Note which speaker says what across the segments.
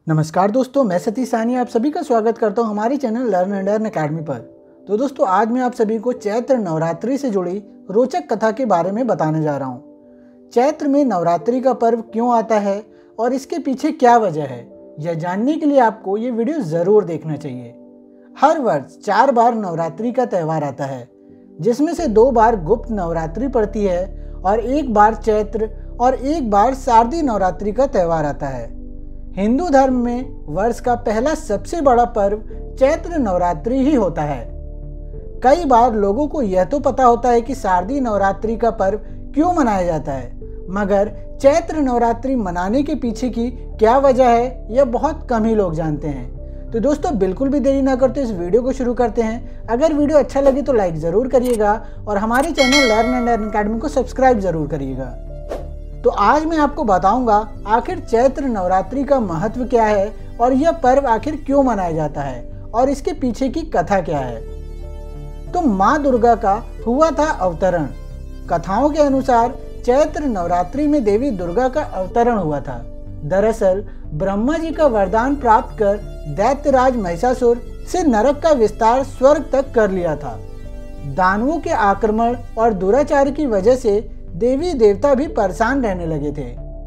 Speaker 1: नमस्कार दोस्तों, मैं सतीश साहनी आप सभी का स्वागत करता हूं हमारे channel learn and earn academy पर। तो दोस्तों, आज मैं आप सभी को चैत्र नवरात्रि से जुड़ी रोचक कथा के बारे में बताने जा रहा हूं। चैत्र में नवरात्रि का पर्व क्यों आता है और इसके पीछे क्या वजह है, यह जानने के लिए आपको ये वीडियो ज़रूर देखना चाहिए। हर वर्ष 4 बार नवरात्रि का त्यौहार आता है, जिसमें से 2 बार गुप्त नवरात्रि पड़ती है और 1 बार चैत्र और 1 बार शारदीय नवरात्रि का त्यौहार आता है। हिंदू धर्म में वर्ष का पहला सबसे बड़ा पर्व चैत्र नवरात्रि ही होता है। कई बार लोगों को यह तो पता होता है कि शारदीय नवरात्रि का पर्व क्यों मनाया जाता है, मगर चैत्र नवरात्रि मनाने के पीछे की क्या वजह है यह बहुत कम ही लोग जानते हैं। तो दोस्तों, बिल्कुल भी देरी ना करते इस वीडियो को शुरू करते हैं। अगर वीडियो अच्छा लगे तो लाइक ज़रूर करिएगा और हमारे channel learn and earn academy को सब्सक्राइब ज़रूर करिएगा। तो आज मैं आपको बताऊंगा आखिर चैत्र नवरात्रि का महत्व क्या है और यह पर्व आखिर क्यों मनाया जाता है और इसके पीछे की कथा क्या है। तो माँ दुर्गा का हुआ था अवतरण। कथाओं के अनुसार चैत्र नवरात्रि में देवी दुर्गा का अवतरण हुआ था। दरअसल ब्रह्मा जी का वरदान प्राप्त कर दैत्यराज महिषासुर से नरक का विस्तार स्वर्ग तक कर लिया था। दानवों के आक्रमण और दुराचार की वजह से देवी देवता भी परेशान रहने लगे थे।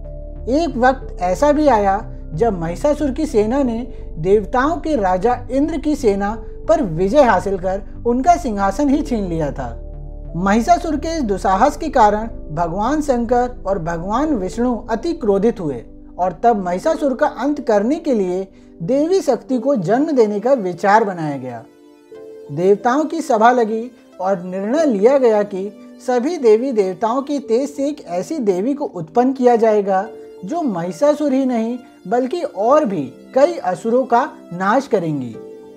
Speaker 1: एक वक्त ऐसा भी आया जब महिषासुर की सेना ने देवताओं के राजा इंद्र की सेना पर विजय हासिल कर उनका सिंहासन ही छीन लिया था। महिषासुर के इस दुस्साहस के कारण भगवान शंकर और भगवान विष्णु अति क्रोधित हुए और तब महिषासुर का अंत करने के लिए देवी शक्ति को जन्म देने का विचार बनाया गया। देवताओं की सभा लगी और निर्णय लिया गया कि सभी देवी देवताओं के तेज से एक ऐसी देवी को उत्पन्न किया जाएगा जो महिषासुर ही नहीं बल्कि और भी कई असुरों का नाश करेंगी।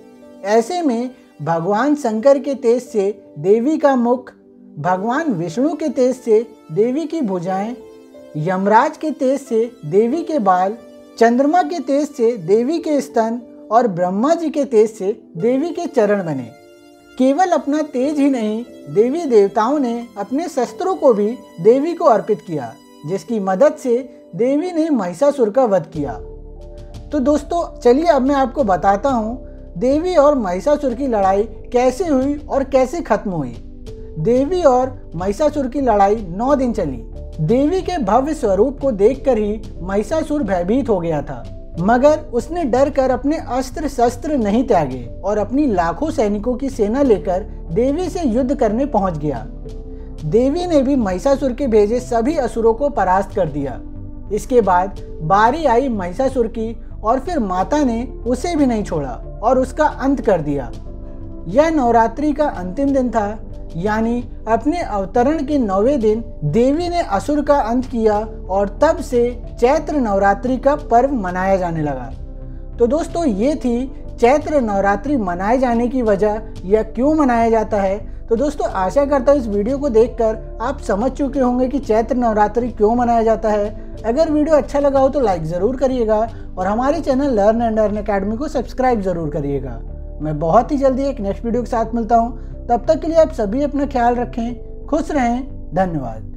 Speaker 1: ऐसे में भगवान शंकर के तेज से देवी का मुख, भगवान विष्णु के तेज से देवी की भुजाएं, यमराज के तेज से देवी के बाल, चंद्रमा के तेज से देवी के स्तन और ब्रह्मा जी के तेज से देवी के चरण बने। केवल अपना तेज ही नहीं, देवी देवताओं ने अपने शस्त्रों को भी देवी को अर्पित किया, जिसकी मदद से देवी ने महिषासुर का वध किया। तो दोस्तों, चलिए अब मैं आपको बताता हूँ देवी और महिषासुर की लड़ाई कैसे हुई और कैसे खत्म हुई। देवी और महिषासुर की लड़ाई 9 दिन चली। देवी के भव्य स्वरूप को देखकर ही महिषासुर भयभीत हो गया था, मगर उसने डर कर अपने अस्त्र शस्त्र नहीं त्यागे और अपनी लाखों सैनिकों की सेना लेकर देवी से युद्ध करने पहुंच गया। देवी ने भी महिषासुर के भेजे सभी असुरों को परास्त कर दिया। इसके बाद बारी आई महिषासुर की और फिर माता ने उसे भी नहीं छोड़ा और उसका अंत कर दिया। यह नवरात्रि का अंतिम दिन था, यानी अपने अवतरण के 9वें दिन देवी ने असुर का अंत किया और तब से चैत्र नवरात्रि का पर्व मनाया जाने लगा। तो दोस्तों, ये थी चैत्र नवरात्रि मनाए जाने की वजह, यह क्यों मनाया जाता है। तो दोस्तों, आशा करता हूँ इस वीडियो को देखकर आप समझ चुके होंगे कि चैत्र नवरात्रि क्यों मनाया जाता है। अगर वीडियो अच्छा लगा हो तो लाइक ज़रूर करिएगा और हमारे channel learn and earn academy को सब्सक्राइब ज़रूर करिएगा। मैं बहुत ही जल्दी एक नेक्स्ट वीडियो के साथ मिलता हूँ। तब तक के लिए आप सभी अपना ख्याल रखें, खुश रहें, धन्यवाद।